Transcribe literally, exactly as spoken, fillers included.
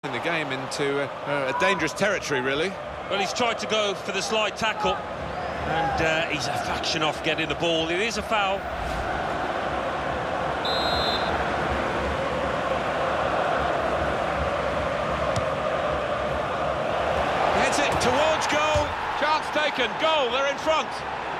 in the game into uh, a dangerous territory, really. Well, he's tried to go for the slide tackle, and uh, he's a fraction off getting the ball. It is a foul. Heads it towards goal. Chance taken. Goal. They're in front.